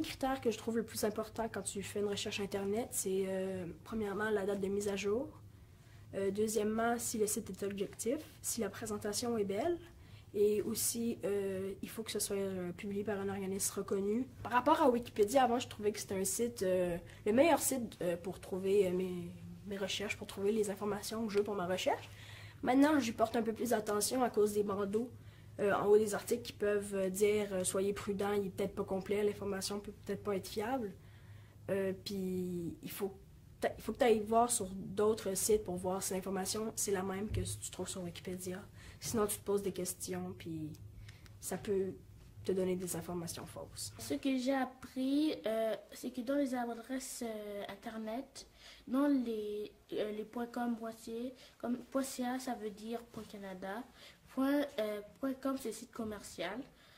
des critères que je trouve le plus important quand tu fais une recherche Internet, c'est premièrement la date de mise à jour. Deuxièmement, si le site est objectif, si la présentation est belle. Et aussi, il faut que ce soit publié par un organisme reconnu. Par rapport à Wikipédia, avant, je trouvais que c'était un site, le meilleur site pour trouver mes recherches, pour trouver les informations que je veux pour ma recherche. Maintenant, j'y porte un peu plus attention à cause des bandeaux en haut des articles qui peuvent dire soyez prudent, il n'est peut-être pas complet, l'information peut peut-être pas être fiable. Puis il faut que tu ailles voir sur d'autres sites pour voir si l'information c'est la même que tu trouves sur Wikipédia. Sinon, tu te poses des questions, puis ça peut te donner des informations fausses. Ce que j'ai appris, c'est que dans les adresses Internet, dans les .com, comme .ca, ça veut dire .canada, .com, c'est le site commercial,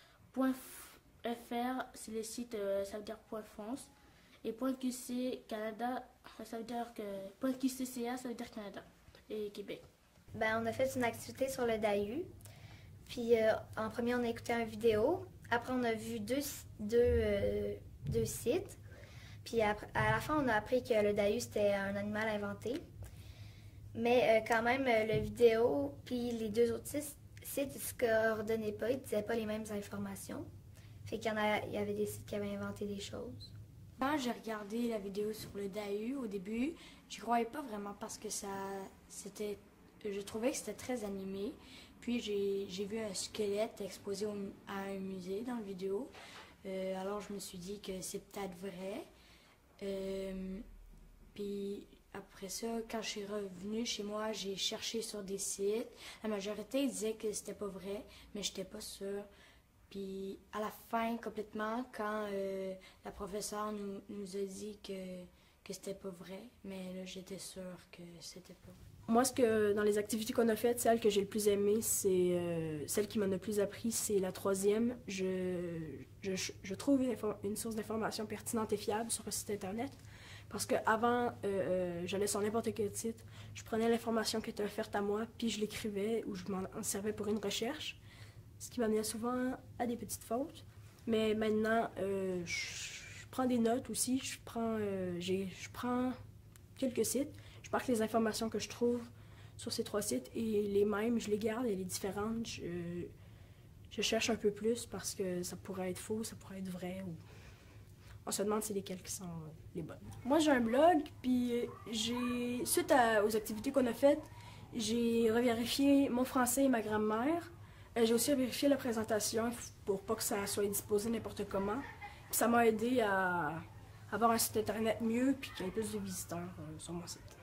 .fr, c'est le site, ça veut dire .france, et .qc, Canada, ça veut dire que .qcca, ça veut dire Canada et Québec. Ben, on a fait une activité sur le DAU. Puis en premier, on a écouté une vidéo. Après, on a vu deux sites. Puis à la fin, on a appris que le DAU, c'était un animal inventé. Mais quand même, la vidéo puis les deux autres sites, ils ne se coordonnaient pas. Ils ne disaient pas les mêmes informations. Fait qu'il y avait des sites qui avaient inventé des choses. Quand j'ai regardé la vidéo sur le DAU, au début, je croyais pas vraiment parce que je trouvais que c'était très animé. Puis j'ai vu un squelette exposé à un musée dans la vidéo. Alors je me suis dit que c'est peut-être vrai. Puis après ça, quand je suis revenue chez moi, j'ai cherché sur des sites. La majorité disait que c'était pas vrai, mais j'étais pas sûre. Puis à la fin, complètement, quand la professeure nous a dit que c'était pas vrai, mais là j'étais sûre que c'était pas vrai. Moi, dans les activités qu'on a faites, celle que j'ai le plus aimée, c'est celle qui m'en a le plus appris, c'est la troisième. Je trouve une source d'information pertinente et fiable sur un site Internet. Parce qu'avant, j'allais sur n'importe quel site, je prenais l'information qui était offerte à moi, puis je l'écrivais ou je m'en servais pour une recherche, ce qui m'amenait souvent à des petites fautes. Mais maintenant, je prends des notes aussi, je prends quelques sites. Je marque les informations que je trouve sur ces trois sites et les mêmes, je les garde et les différentes, je cherche un peu plus parce que ça pourrait être faux, ça pourrait être vrai. Ou on se demande c'est lesquelles qui sont les bonnes. Moi, j'ai un blog, puis suite aux activités qu'on a faites, j'ai revérifié mon français et ma grammaire. J'ai aussi vérifié la présentation pour pas que ça soit disposé n'importe comment. Puis ça m'a aidé à avoir un site Internet mieux puis qu'il y ait plus de visiteurs sur mon site.